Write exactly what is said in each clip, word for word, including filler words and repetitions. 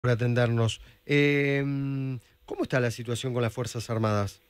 por atendernos. Eh, ¿Cómo está la situación con las Fuerzas Armadas?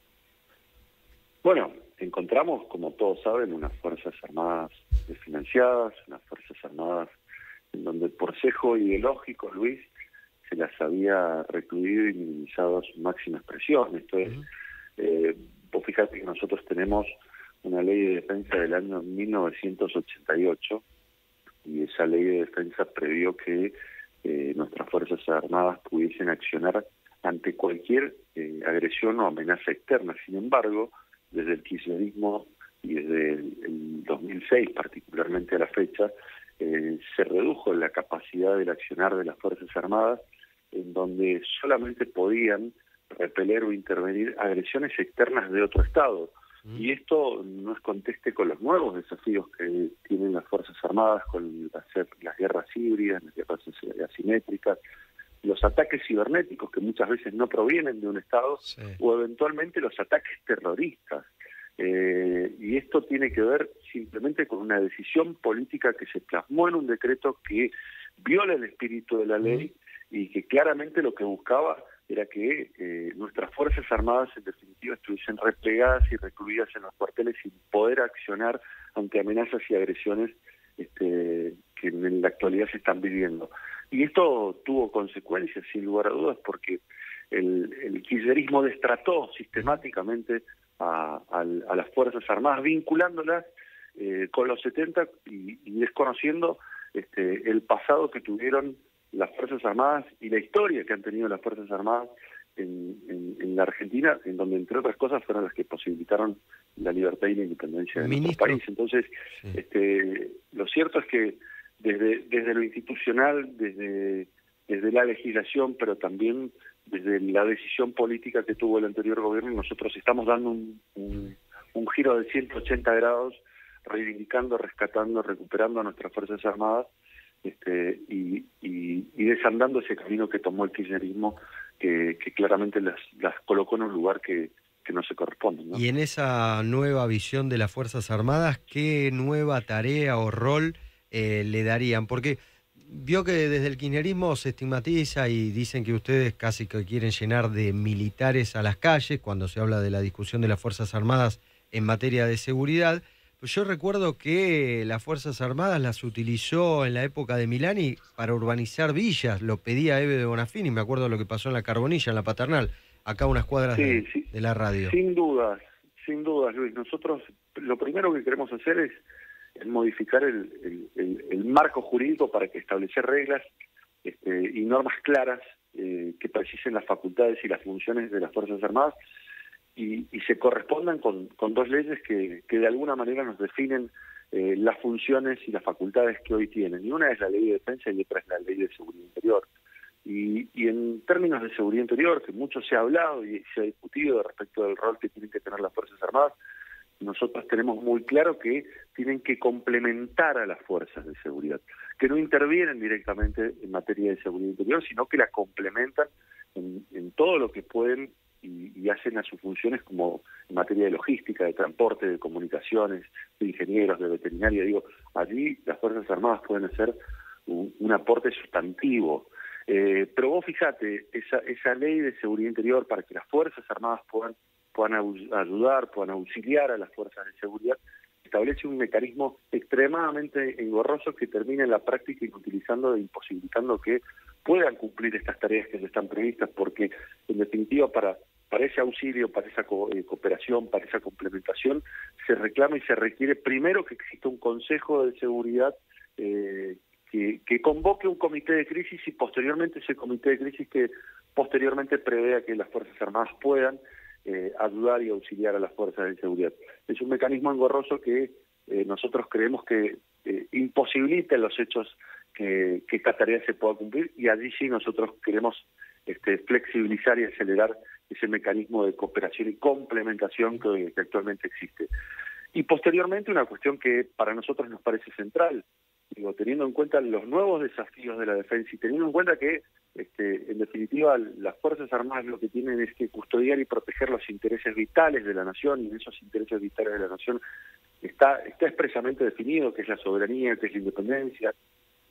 Bueno, encontramos, como todos saben, unas Fuerzas Armadas desfinanciadas, unas Fuerzas Armadas en donde por sesgo ideológico, Luis, se las había recluido y minimizado a su máxima expresión. Esto es, Ujú. eh, vos fíjate que nosotros tenemos una ley de defensa del año mil novecientos ochenta y ocho y esa ley de defensa previó que eh, nuestras Fuerzas Armadas pudiesen accionar ante cualquier eh, agresión o amenaza externa. Sin embargo, desde el kirchnerismo y desde el, el dos mil seis particularmente a la fecha, eh, se redujo la capacidad del accionar de las Fuerzas Armadas, en donde solamente podían repeler o intervenir agresiones externas de otro Estado. Mm. Y esto no es conteste con los nuevos desafíos que tienen las Fuerzas Armadas, con las, las guerras híbridas, las guerras asimétricas, los ataques cibernéticos que muchas veces no provienen de un Estado, Sí. o eventualmente los ataques terroristas. Eh, y esto tiene que ver simplemente con una decisión política que se plasmó en un decreto que viola el espíritu de la ley y que claramente lo que buscaba era que eh, nuestras Fuerzas Armadas en definitiva estuviesen replegadas y recluidas en los cuarteles sin poder accionar ante amenazas y agresiones este, que en la actualidad se están viviendo. Y esto tuvo consecuencias, sin lugar a dudas, porque el, el kirchnerismo destrató sistemáticamente a, a, a las Fuerzas Armadas, vinculándolas eh, con los setenta y, y desconociendo este, el pasado que tuvieron las Fuerzas Armadas y la historia que han tenido las Fuerzas Armadas en, en, en la Argentina, en donde entre otras cosas fueron las que posibilitaron la libertad y la independencia de nuestro Ministro, país. Entonces, sí. este, lo cierto es que desde, desde lo institucional, desde, desde la legislación, pero también desde la decisión política que tuvo el anterior gobierno, nosotros estamos dando un, un, un giro de ciento ochenta grados, reivindicando, rescatando, recuperando a nuestras Fuerzas Armadas, este, y, y, y desandando ese camino que tomó el kirchnerismo, que, que claramente las, las colocó en un lugar que, que no se corresponde, ¿no? Y en esa nueva visión de las Fuerzas Armadas, ¿qué nueva tarea o rol eh, le darían? Porque vio que desde el kirchnerismo se estigmatiza y dicen que ustedes casi que quieren llenar de militares a las calles cuando se habla de la discusión de las Fuerzas Armadas en materia de seguridad. Pues yo recuerdo que las Fuerzas Armadas las utilizó en la época de Milani para urbanizar villas, lo pedía Eve de Bonafini, me acuerdo de lo que pasó en la Carbonilla, en la Paternal, acá a unas cuadras Sí, de, sí, de la radio. sin dudas, sin dudas, Luis. Nosotros lo primero que queremos hacer es, es modificar el, el, el, el marco jurídico para que establecer reglas este, y normas claras eh, que precisen las facultades y las funciones de las Fuerzas Armadas y, y se correspondan con, con dos leyes que, que de alguna manera nos definen eh, las funciones y las facultades que hoy tienen. Y una es la Ley de Defensa y otra es la Ley de Seguridad Interior. Y, y en términos de seguridad interior, que mucho se ha hablado y se ha discutido respecto del rol que tienen que tener las Fuerzas Armadas, nosotros tenemos muy claro que tienen que complementar a las fuerzas de seguridad, que no intervienen directamente en materia de seguridad interior, sino que la complementan en, en todo lo que pueden y, y hacen a sus funciones, como en materia de logística, de transporte, de comunicaciones, de ingenieros, de veterinaria. Digo, allí las Fuerzas Armadas pueden hacer un, un aporte sustantivo. Eh, pero vos fíjate, esa, esa ley de seguridad interior para que las Fuerzas Armadas puedan, puedan ayudar, puedan auxiliar a las fuerzas de seguridad, establece un mecanismo extremadamente engorroso que termina en la práctica inutilizando e imposibilitando que puedan cumplir estas tareas que se están previstas, porque en definitiva para, para ese auxilio, para esa co eh, cooperación, para esa complementación, se reclama y se requiere primero que exista un Consejo de Seguridad eh, Que, que convoque un comité de crisis y posteriormente ese comité de crisis que posteriormente prevea que las Fuerzas Armadas puedan eh, ayudar y auxiliar a las fuerzas de seguridad. Es un mecanismo engorroso que eh, nosotros creemos que eh, imposibilita los hechos que, que esta tarea se pueda cumplir, y allí sí nosotros queremos este, flexibilizar y acelerar ese mecanismo de cooperación y complementación que, que actualmente existe. Y posteriormente una cuestión que para nosotros nos parece central, digo, teniendo en cuenta los nuevos desafíos de la defensa y teniendo en cuenta que, este, en definitiva, las Fuerzas Armadas lo que tienen es que custodiar y proteger los intereses vitales de la nación, y en esos intereses vitales de la nación está, está expresamente definido que es la soberanía, que es la independencia,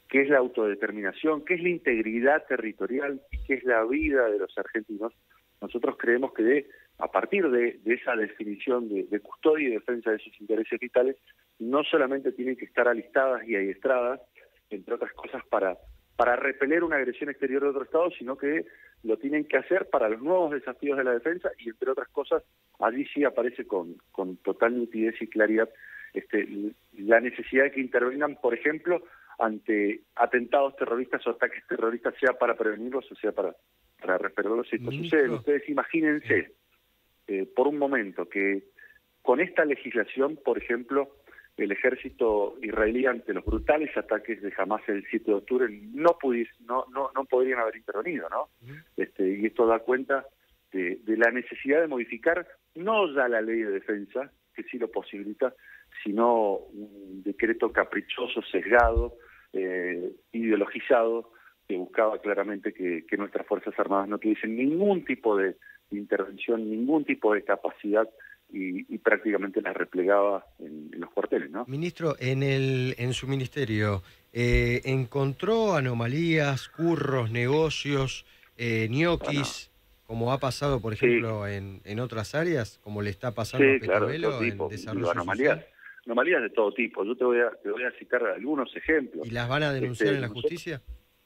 qué es la autodeterminación, qué es la integridad territorial y qué es la vida de los argentinos, nosotros creemos que de, a partir de, de esa definición de, de custodia y defensa de sus intereses vitales, no solamente tienen que estar alistadas y adiestradas, entre otras cosas, para, para repeler una agresión exterior de otro Estado, sino que lo tienen que hacer para los nuevos desafíos de la defensa y, entre otras cosas, allí sí aparece con, con total nitidez y claridad este, la necesidad de que intervengan, por ejemplo, ante atentados terroristas o ataques terroristas, sea para prevenirlos o sea para, para repelerlos. Si esto sucede, ustedes imagínense eh, por un momento que con esta legislación, por ejemplo, el ejército israelí ante los brutales ataques de Hamás el siete de octubre no pudiese, no, no, no podrían haber intervenido, ¿no? Este, y esto da cuenta de, de la necesidad de modificar no ya la ley de defensa, que sí lo posibilita, sino un decreto caprichoso, sesgado, eh, ideologizado, que buscaba claramente que, que nuestras Fuerzas Armadas no tuviesen ningún tipo de intervención, ningún tipo de capacidad y, y prácticamente las replegaba en, en los cuarteles, ¿no? Ministro, en, el, en su ministerio, eh, ¿encontró anomalías, curros, negocios, eh, ñoquis, bueno, como ha pasado, por ejemplo, sí. en, en otras áreas, como le está pasando sí, a Petrobelo, claro, de en desarrollo Digo, anomalías, social? Anomalías de todo tipo. Yo te voy a, te voy a citar algunos ejemplos. ¿Y las van a denunciar este, en la nosotros... justicia?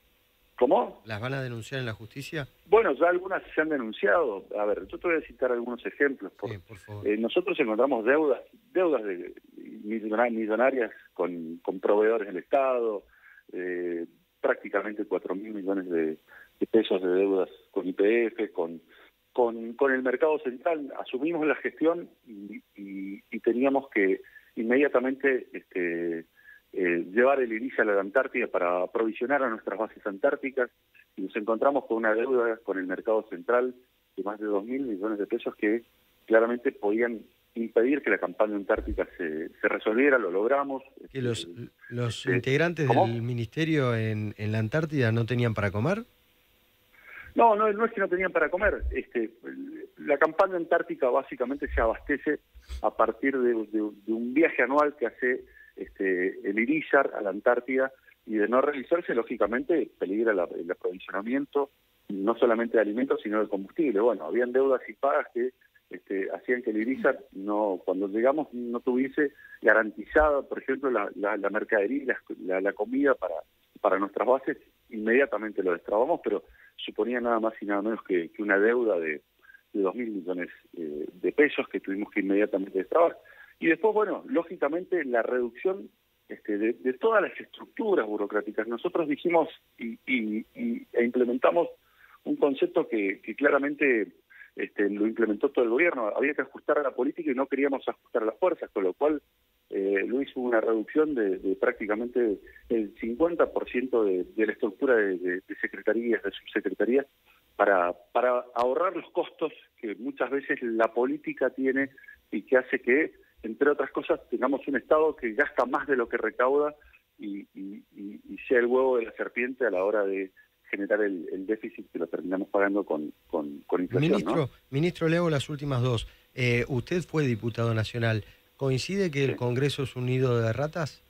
¿Cómo? ¿Las van a denunciar en la justicia? Bueno, ya algunas se han denunciado. A ver, yo te voy a citar algunos ejemplos. Por, sí, por favor. Eh, nosotros encontramos deudas, deudas de millonarias con, con proveedores del Estado, eh, prácticamente cuatro mil millones de, de pesos de deudas con Y P F, con, con, con el mercado central. Asumimos la gestión y, y, y teníamos que inmediatamente este, eh, llevar el IRISA a la Antártida para aprovisionar a nuestras bases antárticas, y nos encontramos con una deuda con el mercado central de más de dos mil millones de pesos que claramente podían impedir que la campaña antártica se, se resolviera. Lo logramos. ¿Que los, los este, integrantes ¿cómo? del ministerio en, en la Antártida no tenían para comer? No, no, no es que no tenían para comer. Este, la campaña antártica básicamente se abastece a partir de, de, de un viaje anual que hace este, el IRISAR a la Antártida, y de no realizarse, lógicamente, peligra la, el aprovisionamiento, no solamente de alimentos, sino de combustible. Bueno, habían deudas impagas que este, hacían que el IRISAR, no, cuando llegamos, no tuviese garantizada, por ejemplo, la, la, la mercadería, la, la, la comida para, para nuestras bases. Inmediatamente lo destrabamos, pero suponía nada más y nada menos que, que una deuda de, de dos mil millones eh, de pesos que tuvimos que inmediatamente destrabar. Y después, bueno, lógicamente la reducción este, de, de todas las estructuras burocráticas. Nosotros dijimos y, y, y, e implementamos un concepto que, que claramente este, lo implementó todo el gobierno. Había que ajustar a la política y no queríamos ajustar a las fuerzas, con lo cual eh, Luis hubo una reducción de, de prácticamente el cincuenta por ciento de, de la estructura de, de, de secretarías, de subsecretarías, para, para ahorrar los costos que muchas veces la política tiene y que hace que, entre otras cosas, tengamos un Estado que gasta más de lo que recauda y, y, y, y sea el huevo de la serpiente a la hora de generar el, el déficit que lo terminamos pagando con, con, con inflación. Ministro, ¿no? Ministro, le hago las últimas dos. Eh, usted fue diputado nacional. ¿Coincide que el sí. Congreso es un nido de ratas?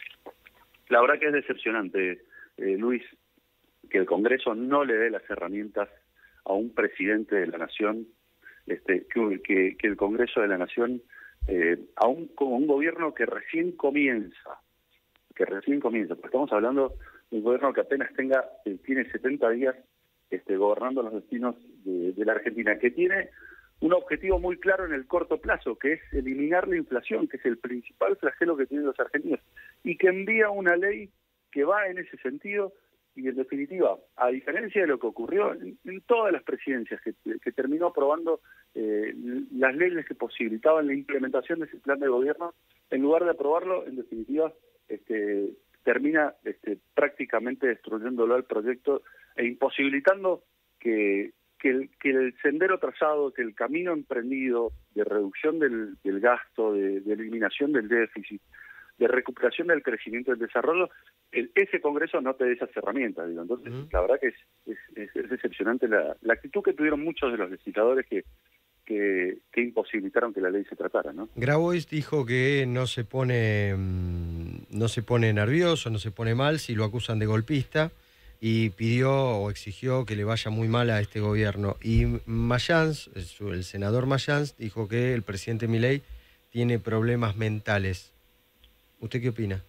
La verdad que es decepcionante, eh, Luis, que el Congreso no le dé las herramientas a un presidente de la Nación, este, que, que, que el Congreso de la Nación, eh, a un, un gobierno que recién comienza, que recién comienza, porque estamos hablando de un gobierno que apenas tenga, eh, tiene setenta días este, gobernando los destinos de, de la Argentina, que tiene un objetivo muy claro en el corto plazo, que es eliminar la inflación, que es el principal flagelo que tienen los argentinos, y que envía una ley que va en ese sentido. Y en definitiva, a diferencia de lo que ocurrió en, en todas las presidencias, que, que terminó aprobando eh, las leyes que posibilitaban la implementación de ese plan de gobierno, en lugar de aprobarlo, en definitiva, este, termina este, prácticamente destruyéndolo al proyecto e imposibilitando que, que, el, que el sendero trazado, que el camino emprendido de reducción del, del gasto, de, de eliminación del déficit, de recuperación del crecimiento y del desarrollo, el, ese Congreso no te da esas herramientas. Digo. Entonces, uh-huh. la verdad que es, es, es, es decepcionante la, la actitud que tuvieron muchos de los legisladores que, que, que imposibilitaron que la ley se tratara, ¿no? Grabois dijo que no se pone no se pone nervioso, no se pone mal si lo acusan de golpista, y pidió o exigió que le vaya muy mal a este gobierno. Y Mayans, el senador Mayans, dijo que el presidente Milei tiene problemas mentales. ¿Usted qué opina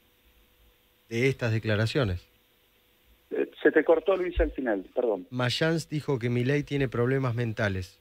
de estas declaraciones? Eh, se te cortó, Luis, al final, perdón. Mayans dijo que Milei tiene problemas mentales.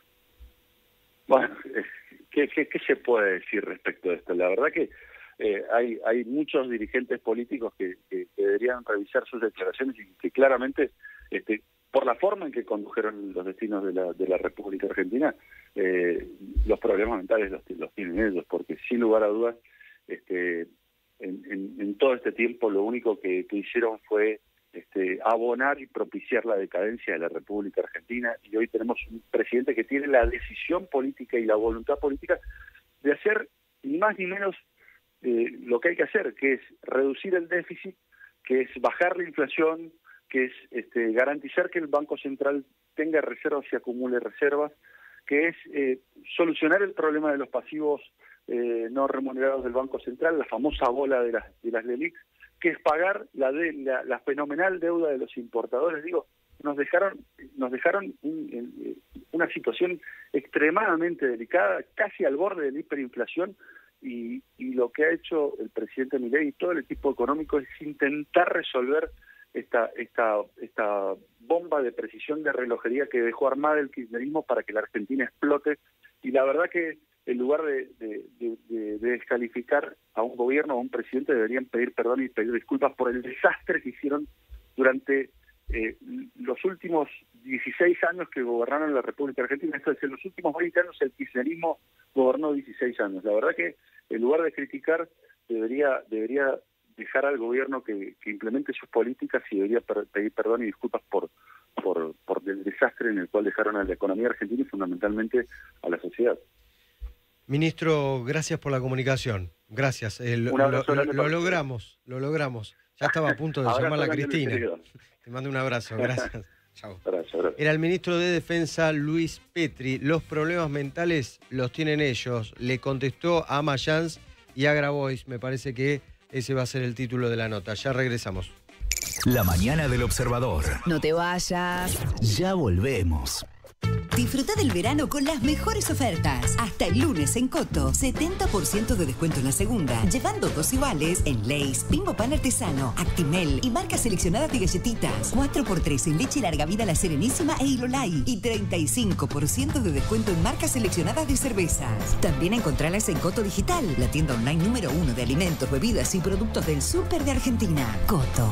Bueno, ¿qué, qué, qué se puede decir respecto de esto? La verdad que eh, hay, hay muchos dirigentes políticos que, que, que deberían revisar sus declaraciones y que claramente, este, por la forma en que condujeron los destinos de la, de la República Argentina, eh, los problemas mentales los, los tienen ellos, porque sin lugar a dudas, este, en, en, en todo este tiempo lo único que, que hicieron fue Este, abonar y propiciar la decadencia de la República Argentina, y hoy tenemos un presidente que tiene la decisión política y la voluntad política de hacer ni más ni menos eh, lo que hay que hacer, que es reducir el déficit, que es bajar la inflación, que es este, garantizar que el Banco Central tenga reservas y acumule reservas, que es eh, solucionar el problema de los pasivos eh, no remunerados del Banco Central, la famosa bola de las, de las LELIQs, que es pagar la, de, la, la fenomenal deuda de los importadores. Digo, nos dejaron nos dejaron un, una situación extremadamente delicada, casi al borde de la hiperinflación, y, y lo que ha hecho el presidente Milei y todo el equipo económico es intentar resolver esta esta esta bomba de precisión de relojería que dejó armada el kirchnerismo para que la Argentina explote. Y la verdad que en lugar de, de, de, de, de descalificar a un gobierno o a un presidente, deberían pedir perdón y pedir disculpas por el desastre que hicieron durante eh, los últimos dieciséis años que gobernaron la República Argentina. Esto es, en los últimos veinte años el kirchnerismo gobernó dieciséis años. La verdad que en lugar de criticar, debería debería dejar al gobierno que, que implemente sus políticas, y debería per, pedir perdón y disculpas por, por, por el desastre en el cual dejaron a la economía argentina y fundamentalmente a la sociedad. Ministro, gracias por la comunicación. Gracias. Eh, lo, lo, lo, lo logramos, lo logramos. Ya estaba a punto de llamarla a Cristina. Te mando un abrazo, gracias. Chao. Abrazo, abrazo. Era el ministro de Defensa, Luis Petri. Los problemas mentales los tienen ellos. Le contestó a Mayans y a Grabois. Me parece que ese va a ser el título de la nota. Ya regresamos. La mañana del Observador. No te vayas. Ya volvemos. Disfruta del verano con las mejores ofertas. Hasta el lunes en Coto, setenta por ciento de descuento en la segunda, llevando dos iguales en Lay's, Bimbo Pan Artesano, Actimel y marcas seleccionadas de galletitas. cuatro por tres en leche larga vida La Serenísima e Ilolai. Y treinta y cinco por ciento de descuento en marcas seleccionadas de cervezas. También encontrarlas en Coto Digital, la tienda online número uno de alimentos, bebidas y productos del súper de Argentina. Coto.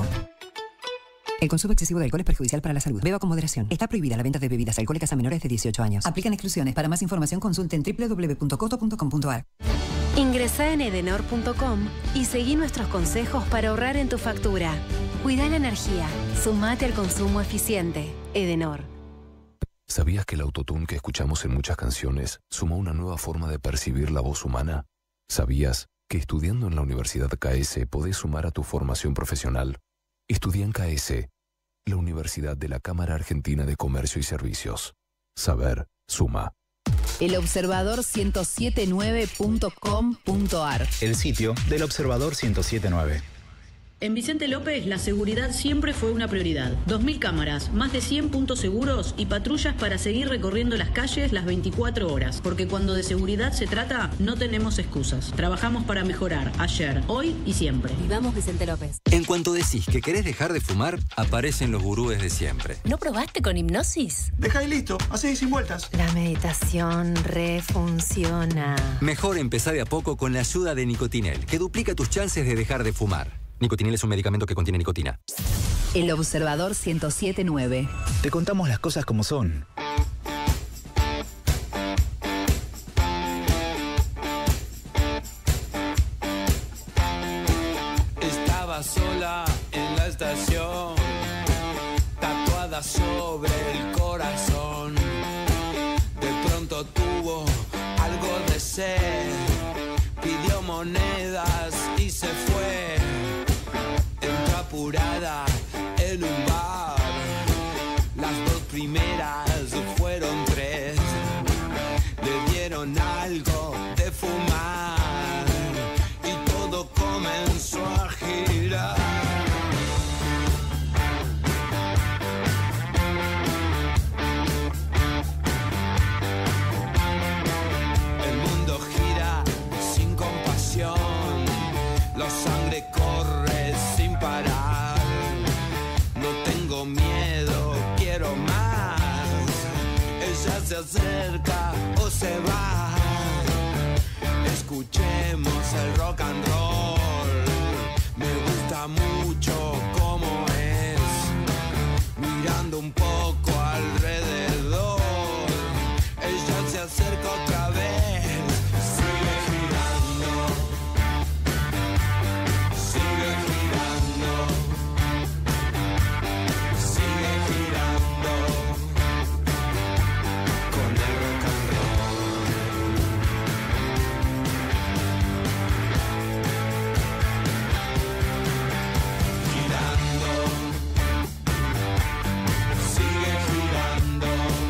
El consumo excesivo de alcohol es perjudicial para la salud. Beba con moderación. Está prohibida la venta de bebidas alcohólicas a menores de dieciocho años. Aplican exclusiones. Para más información consulten doble u doble u doble u punto coto punto com punto a r. Ingresá en edenor punto com y seguí nuestros consejos para ahorrar en tu factura. Cuida la energía. Sumate al consumo eficiente. Edenor. ¿Sabías que el autotune que escuchamos en muchas canciones sumó una nueva forma de percibir la voz humana? ¿Sabías que estudiando en la Universidad K S podés sumar a tu formación profesional? Estudia en K S, la Universidad de la Cámara Argentina de Comercio y Servicios. Saber suma. el observador ciento setenta y nueve punto com punto a r. El sitio del Observador ciento setenta y nueve. En Vicente López, la seguridad siempre fue una prioridad. dos mil cámaras, más de cien puntos seguros y patrullas para seguir recorriendo las calles las veinticuatro horas. Porque cuando de seguridad se trata, no tenemos excusas. Trabajamos para mejorar ayer, hoy y siempre. Vivamos Vicente López. En cuanto decís que querés dejar de fumar, aparecen los gurúes de siempre. ¿No probaste con hipnosis? Deja y listo, hacés sin vueltas. La meditación refunciona. Mejor empezar de a poco con la ayuda de Nicotinel, que duplica tus chances de dejar de fumar. Nicotinel es un medicamento que contiene nicotina. El Observador ciento setenta y nueve. Te contamos las cosas como son. Estaba sola en la estación, tatuada sobre el corazón. De pronto tuvo algo de sed, pidió monedas y se fue. Entró apurada en un bar, las dos primeras fueron tres. con algo de fumar y todo comenzó a girar. El mundo gira sin compasión, la sangre corre sin parar. No tengo miedo, quiero más. Ella se acerca o se va. Escuchemos el rock and roll. Me gusta mucho cómo es. Mirando un poco alrededor. Ella se acerca otra vez. Sigue girando. Sigue girando. Sigue girando. Con el rock and roll. Girando. Sigue girando.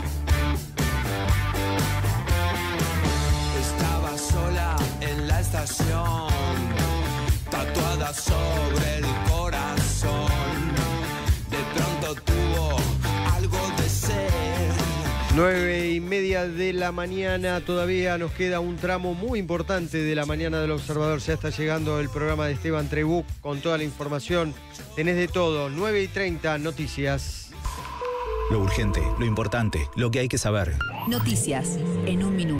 Estaba sola en la estación, tatuada sobre el corazón. De pronto tuvo algo de sed. Nueve y media de la mañana, todavía nos queda un tramo muy importante de la mañana del Observador. Ya está llegando el programa de Esteban Trebuch con toda la información. Tenés de todo, nueve y treinta, noticias. Lo urgente, lo importante, lo que hay que saber. Noticias en un minuto.